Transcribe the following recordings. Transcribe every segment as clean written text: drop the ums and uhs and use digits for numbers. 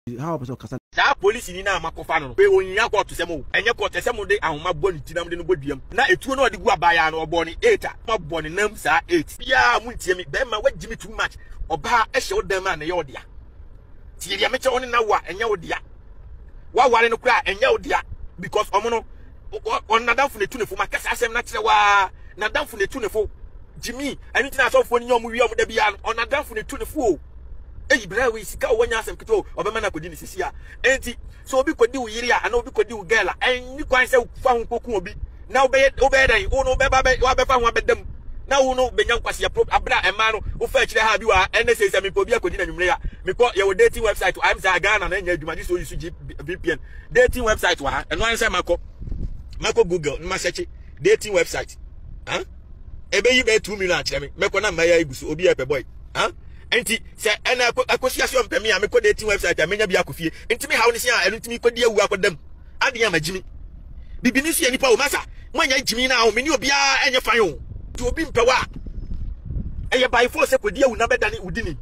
how person kasa saa police ni na makofa no pe onya court semo enye court semo de ahoma boni tinam de no boduam na etuo no de gu abaya no oboni 8 ma boni nam saa 8 bia mu ntie mi be ma wagimi too much oba ehye wodam na ye odia tie dia meche oni na wa enye odia wa ware no kura enye odia because omo no on nadamfo ne tunefo makasa asem na kire wa nadamfo ne tunefo Jimmy anything na so fo ni omo wi omo da bia on nadamfo ne tunefo eyi bra we sika wonya asem kito obema na kodi ni sisia enti so obi kodi wo yiri a ana obi kodi wo girl a enni kwan se fa ho koku obi na obey dan wo no be ba wa be fa ho abedam na wo no benya nkwase ya abra ema no wo fa kire ha bi wa NSA se me po bi akodi na nwumre ya because your dating website I'm say Ghana na nya adwuma so use VPN dating website wa eno an say mako Google ma search dating website ebe yi be 2 million akire me meko na maya igusu obi epe boy enti se ena akosi aso mpemi a meko dating website a menya bi akofie enti me hawo ne sia eno ntimi kodi awu akodam ade ya magimi bibini so nipa o masa mwanya jimi na o meni obi a enye fan o ti obi mpewa eye by force kodi awu na bedane udini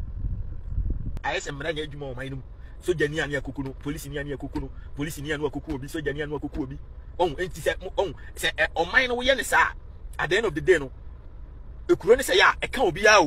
ayese mranya adwuma o mainum soja ni ane akokunu police ni ane akokunu police ni ane akokunu obi soja ni ane akokunu obi enti se se o main no ye ne sa at the end of the day no ekuro ne se ya eka obi a o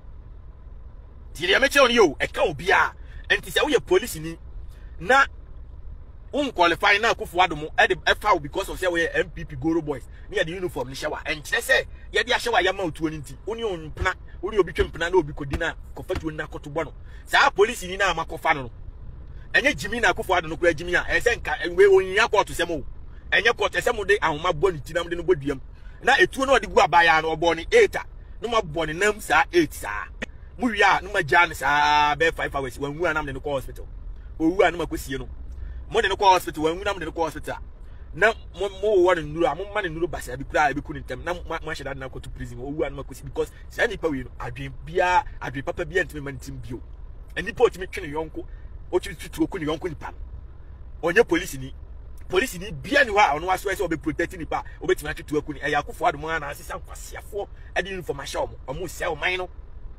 Tiria meche on yo eka obi a enti se wo ye police ni na qualify na akufo adomo e de efa because of say we MPP Goro boys ni the uniform ni shower en kire se ye de ahyewa ya ma otuo ni nti oni onpena oni obi twempena na obi kodi na kofatu na kotobo no saa police ni na amakofa no enye jimi na akufo adono kura jimi a ense nka we onya court semo enye court semo de ahoma boni tinam de no boduam na etuo no de gu abaya no oboni 8 no ma boni nam saa 8 saa muwia no ma jan saa be 5 hours wanwu anam de no hospital owu anam akosie no mo de no hospital wanwu nam de no hospital na mo won nuru am ma ne nuru basa bi kura bi kunu ntem na mo hyeda na ko to prison owu anam akosie because say nipa we no adwen papa bia ntime mantim bio anipa otimi twene yonko otutu oku ni yonko nipa onye police ni bia ni wa ono aso ese obe protect nipa obetimi atwetu oku ni eya akofo adom na asesa nkwasiafo e di information omo se o man no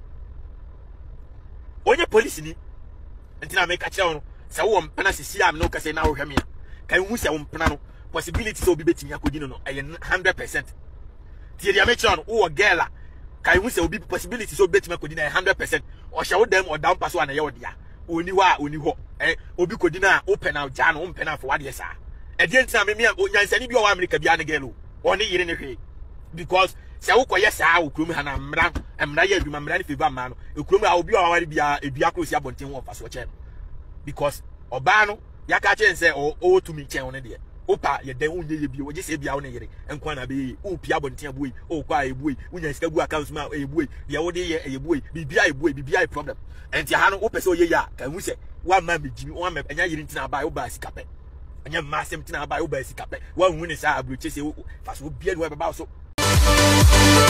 onye police ni ntina make kire no se wo mpena sisi am no kase na wo hwemia kan hu se wo mpena no possibility so obi betimi akodi no eye 100% tie dia make no wo girl a kan hu se obi possibility so betimi akodi na 100% o hye wo dem o down pass na ye wo dia oni ho obi kodi na open out ja no mpena for wade sa e die ntina me nyansani bi o wa America bia ne girl o ne yire ne hwe because se wo koye saa wo krom ha na mra ya adwuma mra ne feva ma no ekrom a obi o waware bia edua krosi abonten ho fa so che because oba no ya ka che nse o to mi chen one de opa ye den unye ye bi o je se bia wo ne yire enkwa na be o pia abonten abuyi o kwa ebuyi unya sika gu account ma ebuyi bia wo de ye ebuyi bibia problem enti ha no o pese o ye ya ka hu se wa ma me jimi o ma enya yire ntina ba o ba sika pe enya ma sem ntina ba o ba sika pe wa hu ne sa abroche se fa so bia ni wa ba so